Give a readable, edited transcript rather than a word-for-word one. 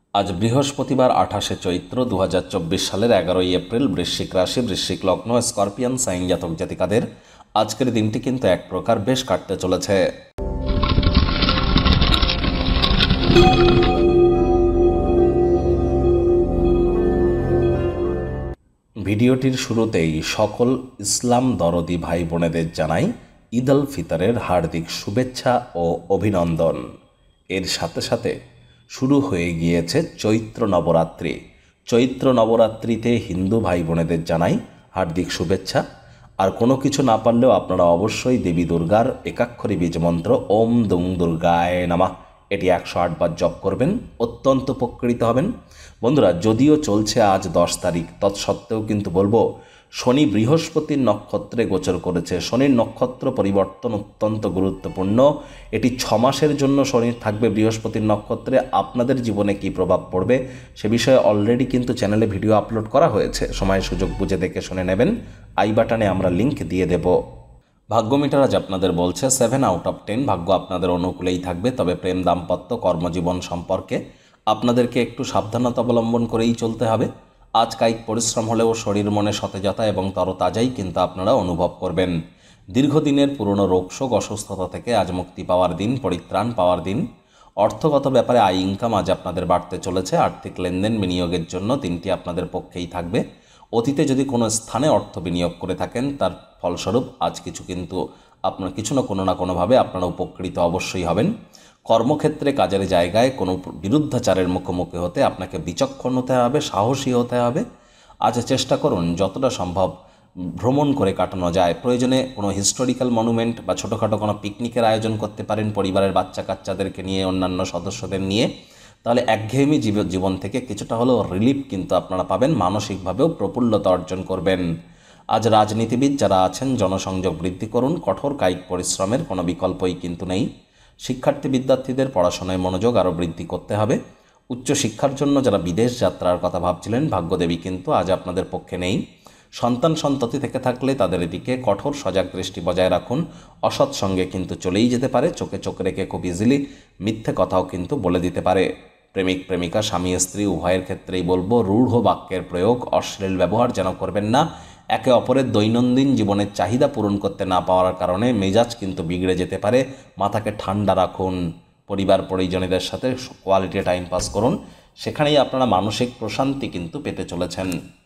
আজ বৃহস্পতিবার 28শে চৈত্র 2024 সালের 11ই এপ্রিল। বৃশ্চিক রাশি, বৃশ্চিক লগ্ন, স্করপিয়ান সাইন জাতক জাতিকাদের আজকের দিনটি কিন্তু এক প্রকার বেশ কাটতে চলেছে। ভিডিওটির শুরুতেই সকল ইসলাম দরদি ভাই বোনেদের জানাই ঈদ আল ফিতরের হার্দিক শুভেচ্ছা ও অভিনন্দন। এর সাথে সাথে শুরু হয়ে গিয়েছে চৈত্র নবরাত্রি। চৈত্র নবরাত্রিতে হিন্দু ভাই বোনেদের জানাই হার্দিক শুভেচ্ছা। আর কোনো কিছু না পারলেও আপনারা অবশ্যই দেবী দুর্গার একাক্ষরী বীজমন্ত্র ওম দুং দুর্গায় নমঃ এটি 108 বার জপ করবেন, অত্যন্ত উপকৃত হবেন। বন্ধুরা, যদিও চলছে আজ 10 তারিখ, তৎসত্ত্বেও কিন্তু বলবো শনি বৃহস্পতির নক্ষত্রে গোচর করেছে। শনির নক্ষত্র পরিবর্তন অত্যন্ত গুরুত্বপূর্ণ। এটি 6 মাসের জন্য শনি থাকবে বৃহস্পতির নক্ষত্রে। আপনাদের জীবনে কী প্রভাব পড়বে সে বিষয়ে অলরেডি কিন্তু চ্যানেলে ভিডিও আপলোড করা হয়েছে। সময় সুযোগ বুঝে দেখে শুনে নেবেন। আই বাটনে আমরা লিংক দিয়ে দেব। ভাগ্য মিটার আজ আপনাদের বলছে 7 আউট অফ 10। ভাগ্য আপনাদের অনুকূলেই থাকবে, তবে প্রেম, দাম্পত্য, কর্মজীবন সম্পর্কে আপনাদেরকে একটু সাবধানতা অবলম্বন করেই চলতে হবে। আজ কায়িক পরিশ্রম হলেও শরীর মনে সতেজতা এবং তরতাজাই কিন্তু আপনারা অনুভব করবেন। দীর্ঘদিনের পুরনো রোগশোক, অসুস্থতা থেকে আজ মুক্তি পাওয়ার দিন, পরিত্রাণ পাওয়ার দিন। অর্থগত ব্যাপারে আয় ইনকাম আজ আপনাদের বাড়তে চলেছে। আর্থিক লেনদেন, বিনিয়োগের জন্য দিনটি আপনাদের পক্ষেই থাকবে। অতীতে যদি কোনো স্থানে অর্থ বিনিয়োগ করে থাকেন, তার ফলস্বরূপ আজ আপনার কিছু না কোনোভাবে আপনারা উপকৃত অবশ্যই হবেন। কর্মক্ষেত্রে, কাজের জায়গায় কোনো বিরুদ্ধাচারের মুখোমুখি হতে আপনাকে বিচক্ষণ হতে হবে, সাহসী হতে হবে। আজ চেষ্টা করুন যতটা সম্ভব ভ্রমণ করে কাটানো যায়। প্রয়োজনে কোনো হিস্টোরিক্যাল মনুমেন্ট বা ছোটোখাটো কোনো পিকনিকের আয়োজন করতে পারেন পরিবারের বাচ্চা কাচ্চাদেরকে নিয়ে, অন্যান্য সদস্যদের নিয়ে। তাহলে একঘেয়েমি জীবন থেকে কিছুটা হলেও রিলিফ কিন্তু আপনারা পাবেন, মানসিকভাবেও প্রফুল্লতা অর্জন করবেন। আজ রাজনীতিবিদ যারা আছেন, জনসংযোগ বৃদ্ধি করুন। কঠোর কায়িক পরিশ্রমের কোনো বিকল্পই কিন্তু নেই। শিক্ষার্থী বিদ্যার্থীদের পড়াশোনায় মনোযোগ আরও বৃদ্ধি করতে হবে। উচ্চশিক্ষার জন্য যারা বিদেশ যাত্রার কথা ভাবছিলেন, ভাগ্যদেবী কিন্তু আজ আপনাদের পক্ষে নেই। সন্ততি থেকে থাকলে তাদের এদিকে কঠোর সজাগ দৃষ্টি বজায় রাখুন। অসৎ সঙ্গে কিন্তু চলেই যেতে পারে। চোখে চোখ রেখে খুব ইজিলি মিথ্যে কথাও কিন্তু বলে দিতে পারে। প্রেমিক প্রেমিকা, স্বামী স্ত্রী উভয়ের ক্ষেত্রেই বলবো রূঢ় বাক্যের প্রয়োগ, অশ্লীল ব্যবহার যেন করবেন না। একে অপরের দৈনন্দিন জীবনের চাহিদা পূরণ করতে না পাওয়ার কারণে মেজাজ কিন্তু বিগড়ে যেতে পারে। মাথাকে ঠান্ডা রাখুন। পরিবার পরিজনদের সাথে কোয়ালিটি টাইম পাস করুন। সেখানেই আপনারা মানসিক প্রশান্তি কিন্তু পেতে চলেছেন।